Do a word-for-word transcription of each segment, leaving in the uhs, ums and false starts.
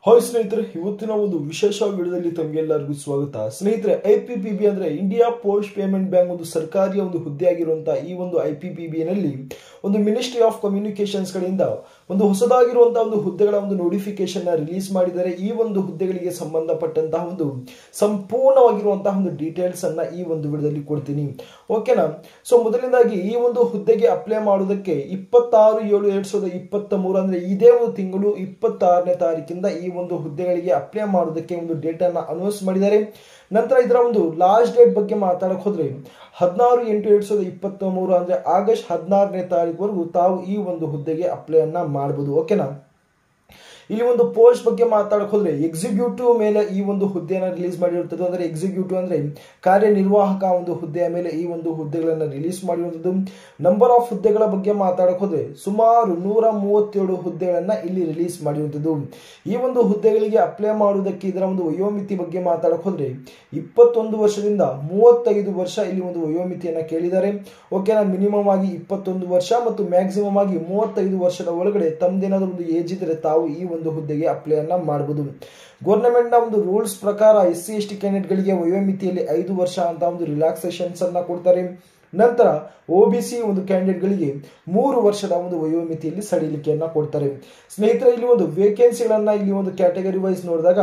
Hi ಸ್ನೇಹಿತರೆ, ಇವತ್ತಿನ ಒಂದು ವಿಶೇಷ ವಿಡಿಯೋದಲ್ಲಿ ತಮಗೆಲ್ಲರಿಗೂ ಸ್ವಾಗತ. ಸ್ನೇಹಿತರೆ, ಐ ಪಿ ಪಿ ಬಿ ಅಂದ್ರೆ ಇಂಡಿಯಾ ಪೋಸ್ಟ್ ಪೇಮೆಂಟ್ ಬ್ಯಾಂಕ್ ಒಂದು ಸರ್ಕಾರಿ ಒಂದು ಹುದ್ದೆ ಆಗಿರುವಂತಹ ಈ ಒಂದು ಐ ಪಿ ಪಿ ಬಿ ನಲ್ಲಿ ಒಂದು ಮಿನಿಸ್ಟ್ರಿ ಆಫ್ ಕಮ್ಯುನಿಕೇಶನ್ಸ್ ಕಡೆಯಿಂದ ಒಂದು ಹೊಸದಾಗಿರುವಂತಹ ಒಂದು ಹುದ್ದೆಗಳ ಒಂದು ನೋಟಿಫಿಕೇಶನ್ ನ ರಿಲೀಸ್ ಮಾಡಿದ್ದಾರೆ. ಈ ಒಂದು ಹುದ್ದೆಗಳಿಗೆ ಸಂಬಂಧಪಟ್ಟಂತಹ ಒಂದು ಸಂಪೂರ್ಣವಾಗಿರುವಂತಹ ಒಂದು ಡೀಟೇಲ್ಸ್ ಅನ್ನ ಈ ಒಂದು ವಿಡಿಯೋದಲ್ಲಿ ಕೊಡ್ತೀನಿ. ಓಕೆನಾ? ಸೊ ಮೊದಲನೇದಾಗಿ ಈ ಒಂದು ಹುದ್ದೆಗೆ ಅಪ್ಲೈ ಮಾಡೋದಕ್ಕೆ ಇಪ್ಪತ್ತಾರು ಏಳು ಎರಡ್ ಸಾವಿರದ ಇಪ್ಪತ್ತ ಮೂರು ಅಂದ್ರೆ ಇದೇ ಒಂದು ತಿಂಗಳು ಇಪ್ಪತ್ತಾರನೇ ತಾರೀಕಿಂದ ಈ ಒಂದು ಹುದ್ದೆಗಳಿಗೆ ಅಪ್ಲೈ ಮಾಡೋದಕ್ಕೆ ಒಂದು ಡೇಟ್ ಅನ್ನ ಅನೌನ್ಸ್ ಮಾಡಿದ್ದಾರೆ. ನಂತರ ಇದರ ಒಂದು ಲಾಸ್ಟ್ ಡೇಟ್ ಬಗ್ಗೆ ಮಾತಾಡಕ್ ಹೋದ್ರೆ ಹದಿನಾರು ಎಂಟು ಎರಡ್ ಸಾವಿರದ ಇಪ್ಪತ್ತ ಮೂರು ಅಂದ್ರೆ ಆಗಸ್ಟ್ ಹದಿನಾರನೇ ತಾರೀಕುವರೆಗೂ ತಾವು ಈ ಒಂದು ಹುದ್ದೆಗೆ ಅಪ್ಲೈ ಅನ್ನ ಮಾಡಬಹುದು. ಓಕೆನಾ? ಇಲ್ಲಿ ಒಂದು ಪೋಸ್ಟ್ ಬಗ್ಗೆ ಮಾತಾಡಕ್ ಹೋದ್ರೆ ಎಕ್ಸಿಕ್ಯೂಟಿವ್ ಮೇಲೆ ಈ ಒಂದು ಹುದ್ದೆಯನ್ನು ರಿಲೀಸ್ ಮಾಡಿರುತ್ತದೆ. ಅಂದ್ರೆ ಎಕ್ಸಿಕ್ಯೂಟಿವ್ ಅಂದ್ರೆ ಕಾರ್ಯನಿರ್ವಾಹಕ ಒಂದು ಹುದ್ದೆಯ ಮೇಲೆ ಈ ಒಂದು ಹುದ್ದೆಗಳನ್ನ ರಿಲೀಸ್ ಮಾಡಿರುವಂತದ್ದು. ನಂಬರ್ ಆಫ್ ಹುದ್ದೆಗಳ ಬಗ್ಗೆ ಮಾತಾಡಕ್ ಹೋದ್ರೆ ಸುಮಾರು ನೂರ ಮೂವತ್ತೇಳು ಹುದ್ದೆಗಳನ್ನ ಇಲ್ಲಿ ರಿಲೀಸ್ ಮಾಡಿರುವಂತದ್ದು. ಈ ಒಂದು ಹುದ್ದೆಗಳಿಗೆ ಅಪ್ಲೈ ಮಾಡುವುದಕ್ಕೆ ಇದರ ಒಂದು ವಯೋಮಿತಿ ಬಗ್ಗೆ ಮಾತಾಡಕ್ ಹೋದ್ರೆ ಇಪ್ಪತ್ತೊಂದು ವರ್ಷದಿಂದ ಮೂವತ್ತೈದು ವರ್ಷ ಇಲ್ಲಿ ಒಂದು ವಯೋಮಿತಿಯನ್ನ ಕೇಳಿದ್ದಾರೆ. ಓಕೆನಾ? ಮಿನಿಮಮ್ ಆಗಿ ಇಪ್ಪತ್ತೊಂದು ವರ್ಷ ಮತ್ತು ಮ್ಯಾಕ್ಸಿಮಮ್ ಆಗಿ ಮೂವತ್ತೈದು ವರ್ಷದ ಒಳಗಡೆ ತಮ್ಮದೇನಾದ್ರೂ ಒಂದು ಏಜ್ ಇದ್ರೆ ತಾವು ಈ ಒಂದು ಹುದ್ದೆಗೆ ಅಪ್ಲೈ ಅನ್ನ ಮಾಡಬಹುದು. ಗವರ್ನಮೆಂಟ್ ನ ಒಂದು ರೂಲ್ಸ್ ಪ್ರಕಾರ S C S T candidate ಗಳಿಗೆ ವಯೋಮಿತಿಯಲ್ಲಿ ಐದು ವರ್ಷ ಅಂತ ಒಂದು ರಿಲ್ಯಾಕ್ಸೇಷನ್ಸ್ ಅನ್ನ ಕೊಡ್ತಾರೆ. ನಂತರ ಒ ಬಿ ಸಿ ಒಂದು ಕ್ಯಾಂಡಿಡೇಟ್ ಗಳಿಗೆ ಮೂರು ವರ್ಷದ ಒಂದು ವಯೋಮಿತಿಯಲ್ಲಿ ಸಡಿಲಿಕೆಯನ್ನ ಕೊಡ್ತಾರೆ. ಸ್ನೇಹಿತರೆ, ಇಲ್ಲಿ ಒಂದು ವೇಕೆನ್ಸಿಗಳನ್ನ ಇಲ್ಲಿ ಒಂದು ಕ್ಯಾಟಗರಿ ವೈಸ್ ನೋಡಿದಾಗ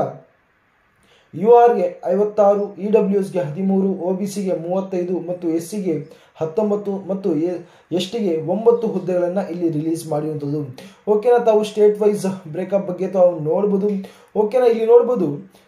ಯು ಆರ್ ಗೆ ಐವತ್ತಾರು, ಇ ಡಬ್ಲ್ಯೂ ಎಸ್ ಗೆ ಹದಿಮೂರು, ಒ ಬಿ ಸಿ ಗೆ ಮೂವತ್ತೈದು ಮತ್ತು ಎಸ್ ಸಿ ಗೆ ಹತ್ತೊಂಬತ್ತು ಮತ್ತು ಎಸ್ ಟಿಗೆ ಒಂಬತ್ತು ಹುದ್ದೆಗಳನ್ನ ಇಲ್ಲಿ ರಿಲೀಸ್ ಮಾಡಿರುವಂತದ್ದು. ಓಕೆನಾ? ತಾವು ಸ್ಟೇಟ್ ವೈಸ್ ಬ್ರೇಕಪ್ ಬಗ್ಗೆ ತಾವು ನೋಡಬಹುದು. ಓಕೆನಾ? ಇಲ್ಲಿ ನೋಡಬಹುದು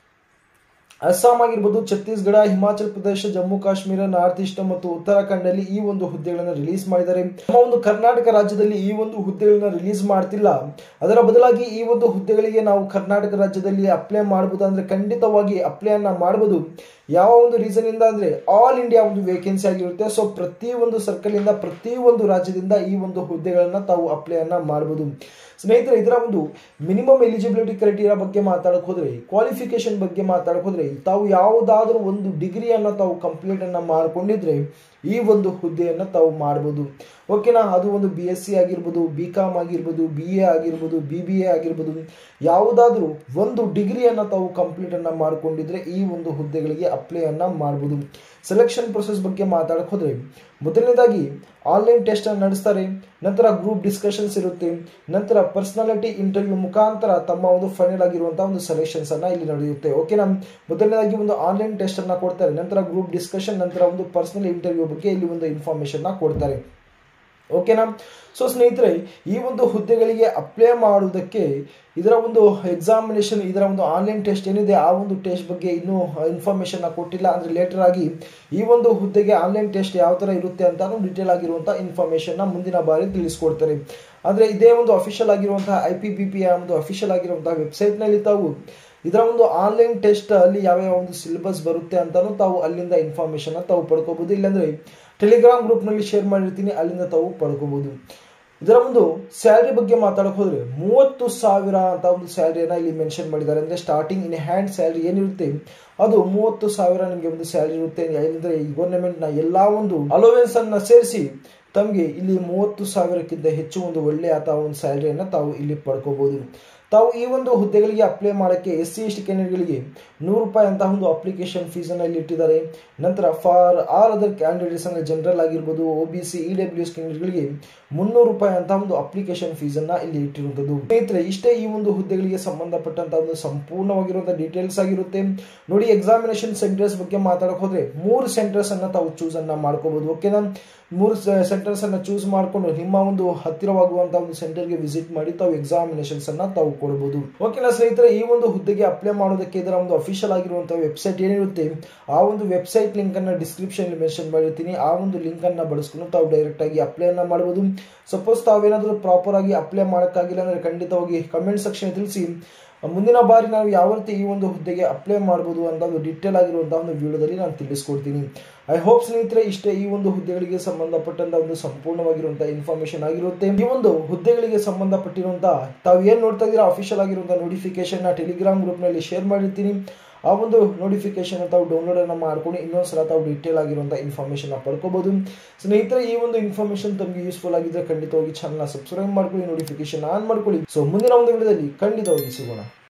ಅಸ್ಸಾಂ ಆಗಿರ್ಬೋದು, ಛತ್ತೀಸ್ಗಢ, ಹಿಮಾಚಲ ಪ್ರದೇಶ, ಜಮ್ಮು ಕಾಶ್ಮೀರ, ನಾರ್ತ್ ಈಸ್ಟ್ ಮತ್ತು ಉತ್ತರಾಖಂಡ್ ಅಲ್ಲಿ ಈ ಒಂದು ಹುದ್ದೆಗಳನ್ನ ರಿಲೀಸ್ ಮಾಡಿದ್ದಾರೆ. ನಮ್ಮ ಒಂದು ಕರ್ನಾಟಕ ರಾಜ್ಯದಲ್ಲಿ ಈ ಒಂದು ಹುದ್ದೆಗಳನ್ನ ರಿಲೀಸ್ ಮಾಡ್ತಿಲ್ಲ. ಅದರ ಬದಲಾಗಿ ಈ ಒಂದು ಹುದ್ದೆಗಳಿಗೆ ನಾವು ಕರ್ನಾಟಕ ರಾಜ್ಯದಲ್ಲಿ ಅಪ್ಲೈ ಮಾಡಬಹುದು. ಅಂದ್ರೆ ಖಂಡಿತವಾಗಿ ಅಪ್ಲೈ ಅನ್ನ ಮಾಡಬಹುದು. ಯಾವ ಒಂದು ರೀಸನ್ ಇಂದ ಅಂದ್ರೆ ಆಲ್ ಇಂಡಿಯಾ ಒಂದು ವೇಕೆನ್ಸಿ ಆಗಿರುತ್ತೆ. ಸೊ ಪ್ರತಿ ಒಂದು ಸರ್ಕಲ್ ಇಂದ ಪ್ರತಿ ಒಂದು ರಾಜ್ಯದಿಂದ ಈ ಒಂದು ಹುದ್ದೆಗಳನ್ನ ತಾವು ಅಪ್ಲೈ ಅನ್ನ ಮಾಡಬಹುದು. ಸ್ನೇಹಿತರೆ, ಇದರ ಒಂದು ಮಿನಿಮಮ್ ಎಲಿಜಿಬಿಲಿಟಿ ಕ್ರೈಟೀರಿಯಾ ಬಗ್ಗೆ ಮಾತಾಡಕ್ ಹೋದ್ರೆ ಕ್ವಾಲಿಫಿಕೇಶನ್ ಬಗ್ಗೆ ಮಾತಾಡಕ್ ಹೋದ್ರೆ ತಾವು ಯಾವುದಾದ್ರೂ ಒಂದು ಡಿಗ್ರಿಯನ್ನ ತಾವು ಕಂಪ್ಲೀಟ್ ಅನ್ನ ಮಾಡ್ಕೊಂಡಿದ್ರೆ ಈ ಒಂದು ಹುದ್ದೆಯನ್ನ ತಾವು ಮಾಡಬಹುದು. ಓಕೆನಾ? ಅದು ಒಂದು ಬಿ ಎಸ್ ಸಿ ಆಗಿರ್ಬೋದು, ಬಿ ಕಾಮ್ ಆಗಿರ್ಬೋದು, ಬಿ ಎ ಆಗಿರ್ಬೋದು, ಬಿ ಬಿ ಎ ಆಗಿರ್ಬೋದು, ಯಾವುದಾದ್ರೂ ಒಂದು ಡಿಗ್ರಿಯನ್ನ ತಾವು ಕಂಪ್ಲೀಟ್ ಅನ್ನ ಮಾಡ್ಕೊಂಡಿದ್ರೆ ಈ ಒಂದು ಹುದ್ದೆಗಳಿಗೆ ಅಪ್ಲೈ ಅನ್ನ ಮಾಡಬಹುದು. ಸೆಲೆಕ್ಷನ್ ಪ್ರೊಸೆಸ್ ಬಗ್ಗೆ ಮಾತಾಡಕ್ ಹೋದ್ರೆ ಮೊದಲನೇದಾಗಿ ಆನ್ಲೈನ್ ಟೆಸ್ಟ್ ಅನ್ನು ನಡೆಸ್ತಾರೆ. ನಂತರ ಗ್ರೂಪ್ ಡಿಸ್ಕಷನ್ಸ್ ಇರುತ್ತೆ. ನಂತರ ಪರ್ಸನಾಲಿಟಿ ಇಂಟರ್ವ್ಯೂ ಮುಖಾಂತರ ತಮ್ಮ ಒಂದು ಫೈನಲ್ ಆಗಿರುವಂತಹ ಒಂದು ಸೆಲೆಕ್ಷನ್ಸ್ ಅನ್ನ ಇಲ್ಲಿ ನಡೆಯುತ್ತೆ. ಓಕೆನಾ? ಮೊದಲನೇದಾಗಿ ಒಂದು ಆನ್ಲೈನ್ ಟೆಸ್ಟ್ ಅನ್ನ ಕೊಡ್ತಾರೆ. ನಂತರ ಗ್ರೂಪ್ ಡಿಸ್ಕಷನ್, ನಂತರ ಒಂದು ಪರ್ಸನಲ್ ಇಂಟರ್ವ್ಯೂ ಬಗ್ಗೆ ಇಲ್ಲಿ ಒಂದು ಇನ್ಫಾರ್ಮೇಶನ್ ಕೊಡ್ತಾರೆ. ಓಕೆನಾ? ಸೊ ಸ್ನೇಹಿತರೆ, ಈ ಒಂದು ಹುದ್ದೆಗಳಿಗೆ ಅಪ್ಲೈ ಮಾಡುವುದಕ್ಕೆ ಇದರ ಒಂದು ಎಕ್ಸಾಮಿನೇಷನ್, ಇದರ ಒಂದು ಆನ್ಲೈನ್ ಟೆಸ್ಟ್ ಏನಿದೆ ಆ ಒಂದು ಟೆಸ್ಟ್ ಬಗ್ಗೆ ಇನ್ನೂ ಇನ್ಫಾರ್ಮೇಶನ್ ಕೊಟ್ಟಿಲ್ಲ. ಅಂದ್ರೆ ಲೇಟರ್ ಆಗಿ ಈ ಒಂದು ಹುದ್ದೆಗೆ ಆನ್ಲೈನ್ ಟೆಸ್ಟ್ ಯಾವ ತರ ಇರುತ್ತೆ ಅಂತ ಡೀಟೇಲ್ ಆಗಿರುವಂತಹ ಇನ್ಫಾರ್ಮೇಶನ್ ಮುಂದಿನ ಬಾರಿ ತಿಳಿಸ್ಕೊಡ್ತಾರೆ. ಅಂದ್ರೆ ಇದೇ ಒಂದು ಅಫಿಷಿಯಲ್ ಆಗಿರುವಂತಹ ಐ ಪಿ ಪಿ ಪಿ ಒಂದು ಅಫಿಷಿಯಲ್ ಆಗಿರುವಂತಹ ವೆಬ್ಸೈಟ್ ನಲ್ಲಿ ತಾವು ಇದರ ಒಂದು ಆನ್ಲೈನ್ ಟೆಸ್ಟ್ ಅಲ್ಲಿ ಯಾವ ಯಾವ ಒಂದು ಸಿಲೆಬಸ್ ಬರುತ್ತೆ ಅಂತಾನು ತಾವು ಅಲ್ಲಿಂದ ಇನ್ಫಾರ್ಮೇಶನ್ ತಾವು ಪಡ್ಕೋಬಹುದು. ಇಲ್ಲಾಂದ್ರೆ ಟೆಲಿಗ್ರಾಮ್ ಗ್ರೂಪ್ ನಲ್ಲಿ ಶೇರ್ ಮಾಡಿರ್ತೀನಿ, ಅಲ್ಲಿಂದ ತಾವು ಪಡ್ಕೋಬಹುದು. ಇದರ ಒಂದು ಸ್ಯಾಲರಿ ಬಗ್ಗೆ ಮಾತಾಡಕ್ ಹೋದ್ರೆ ಮೂವತ್ತು ಸಾವಿರ ಅಂತ ಒಂದು ಸ್ಯಾಲರಿಯನ್ನ ಇಲ್ಲಿ ಮೆನ್ಷನ್ ಮಾಡಿದ್ದಾರೆ. ಅಂದ್ರೆ ಸ್ಟಾರ್ಟಿಂಗ್ ಇನ್ ಹ್ಯಾಂಡ್ ಸ್ಯಾಲರಿ ಏನಿರುತ್ತೆ ಅದು ಮೂವತ್ತು ಸಾವಿರ ನಿಮಗೆ ಒಂದು ಸ್ಯಾಲರಿ ಇರುತ್ತೆ. ಏನಂದ್ರೆ ಈ ಗವರ್ನಮೆಂಟ್ ನ ಎಲ್ಲಾ ಒಂದು ಅಲೋವೆನ್ಸ್ ಅನ್ನ ಸೇರಿಸಿ ತಮಗೆ ಇಲ್ಲಿ ಮೂವತ್ತು ಸಾವಿರಕ್ಕಿಂತ ಹೆಚ್ಚು ಒಂದು ಒಳ್ಳೆಯ ಅಥವಾ ಒಂದು ಸ್ಯಾಲರಿಯನ್ನ ತಾವು ಇಲ್ಲಿ ಪಡ್ಕೋಬಹುದು. ತಾವು ಈ ಒಂದು ಹುದ್ದೆಗಳಿಗೆ ಅಪ್ಲೈ ಮಾಡಕ್ಕೆ ಎಸ್ ಸಿ ಎಸ್ ಟಿ ಕ್ಯಾಂಡಿಡೇಟ್ಗಳಿಗೆ ನೂರು ರೂಪಾಯಿ ಅಂತ ಒಂದು ಅಪ್ಲಿಕೇಶನ್ ಫೀಸ್ ಅನ್ನ ಇಲ್ಲಿ ಇಟ್ಟಿದ್ದಾರೆ. ನಂತರ ಫಾರ್ ಆಲ್ ಅದರ್ ಕ್ಯಾಂಡಿಡೇಟ್ಸ್ ಅಂದ್ರೆ ಜನರಲ್ ಆಗಿರ್ಬೋದು, O B C, E W S ಕ್ಯಾಂಡಿಡೇಟ್ಗಳಿಗೆ ಮುನ್ನೂರು ರೂಪಾಯಿ ಅಂತ ಒಂದು ಅಪ್ಲಿಕೇಶನ್ ಫೀಸ್ ಅನ್ನ ಇಲ್ಲಿ ಇಟ್ಟಿರುವಂತದ್ದು. ಸ್ನೇಹಿತರೆ, ಇಷ್ಟೇ ಈ ಒಂದು ಹುದ್ದೆಗಳಿಗೆ ಸಂಬಂಧಪಟ್ಟಂತ ಒಂದು ಸಂಪೂರ್ಣವಾಗಿರುವಂತಹ ಡೀಟೇಲ್ಸ್ ಆಗಿರುತ್ತೆ. ನೋಡಿ, ಎಕ್ಸಾಮಿನೇಷನ್ ಸೆಂಟರ್ಸ್ ಬಗ್ಗೆ ಮಾತಾಡಕ್ ಹೋದ್ರೆ ಮೂರು ಸೆಂಟರ್ಸ್ ಅನ್ನ ತಾವು ಚೂಸ್ ಅನ್ನ ಮಾಡ್ಕೋಬಹುದು. ಓಕೆನಾ? ಮೂರು ಸೆಂಟರ್ಸ್ ಅನ್ನ ಚೂಸ್ ಮಾಡಿಕೊಂಡು ನಿಮ್ಮ ಒಂದು ಹತ್ತಿರವಾಗುವಂತಹ ಒಂದು ಸೆಂಟರ್ಗೆ ವಿಸಿಟ್ ಮಾಡಿ ತಾವು ಎಕ್ಸಾಮಿನೇಷನ್ಸ್ ಅನ್ನ ತಾವು ಕೊಡಬಹುದು. ಓಕೆನಾ ಸ್ನೇಹಿತರೆ, ಈ ಒಂದು ಹುದ್ದೆಗೆ ಅಪ್ಲೈ ಮಾಡೋದಕ್ಕೆ ಇದರ ಒಂದು ಅಫಿಷಿಯಲ್ ಆಗಿರುವಂತಹ ವೆಬ್ಸೈಟ್ ಏನಿರುತ್ತೆ ಆ ಒಂದು ವೆಬ್ಸೈಟ್ ಲಿಂಕ್ ಅನ್ನ ಡಿಸ್ಕ್ರಿಪ್ಷನ್ ಮೆನ್ಷನ್ ಮಾಡಿರ್ತೀನಿ. ಆ ಒಂದು ಲಿಂಕ್ ಅನ್ನ ಬಳಸ್ಕೊಂಡು ತಾವು ಡೈರೆಕ್ಟ್ ಆಗಿ ಅಪ್ಲೈ ಅನ್ನ ಮಾಡಬಹುದು. ಸಪೋಸ್ ತಾವೇನಾದ್ರೂ ಪ್ರಾಪರ್ ಆಗಿ ಅಪ್ಲೈ ಮಾಡಕ್ಕಾಗಿಲ್ಲ ಅಂದ್ರೆ ಖಂಡಿತವಾಗಿ ಕಮೆಂಟ್ ಸೆಕ್ಷನ್ ತಿಳಿಸಿ. ಮುಂದಿನ ಬಾರಿ ನಾವು ಯಾವ ರೀತಿ ಈ ಒಂದು ಹುದ್ದೆಗೆ ಅಪ್ಲೈ ಮಾಡಬಹುದು ಅಂತ ಒಂದು ಡೀಟೇಲ್ ಆಗಿರುವಂತಹ ಒಂದು ವಿಡಿಯೋದಲ್ಲಿ ನಾನು ತಿಳಿಸ್ಕೊಡ್ತೀನಿ. ಐ ಹೋಪ್ ಸ್ನೇಹಿತರೆ, ಇಷ್ಟೇ ಈ ಒಂದು ಹುದ್ದೆಗಳಿಗೆ ಸಂಬಂಧಪಟ್ಟಂತ ಒಂದು ಸಂಪೂರ್ಣವಾಗಿರುವಂತಹ ಇನ್ಫಾರ್ಮೇಶನ್ ಆಗಿರುತ್ತೆ. ಈ ಒಂದು ಹುದ್ದೆಗಳಿಗೆ ಸಂಬಂಧಪಟ್ಟಿರುವಂತಹ ತಾವು ಏನ್ ನೋಡ್ತಾ ಇದ್ದೀರಾ ಅಫಿಷಿಯಲ್ ಆಗಿರುವಂತಹ ನೋಟಿಫಿಕೇಶನ್ ನ ಟೆಲಿಗ್ರಾಮ್ ಗ್ರೂಪ್ ನಲ್ಲಿ ಶೇರ್ ಮಾಡಿರ್ತೀನಿ. ಆ ಒಂದು ನೋಟಿಫಿಕೇಶನ್ ತಾವು ಡೌನ್ಲೋಡ್ ಅನ್ನ ಮಾಡ್ಕೊಂಡು ಇನ್ನೊಂದ್ಸಲ ತಾವು ಡೀಟೇಲ್ ಆಗಿರುವಂತಹ ಇನ್ಫಾರ್ಮೇಶನ್ ಪಡ್ಕೋಬಹುದು. ಸ್ನೇಹಿತರೆ, ಈ ಒಂದು ಇನ್ಫಾರ್ಮೇಶನ್ ತಮಗೆ ಯೂಸ್ಫುಲ್ ಆಗಿದ್ರೆ ಖಂಡಿತವಾಗಿ ಚಾನಲ್ ಸಬ್ಸ್ಕ್ರೈಬ್ ಮಾಡ್ಕೊಳ್ಳಿ, ನೋಟಿಫಿಕೇಶನ್ ಆನ್ ಮಾಡ್ಕೊಳ್ಳಿ. ಸೊ ಮುಂದಿನ ಒಂದು ವಿಡಿಯೋದಲ್ಲಿ ಖಂಡಿತವಾಗಿ ಸಿಗೋಣ.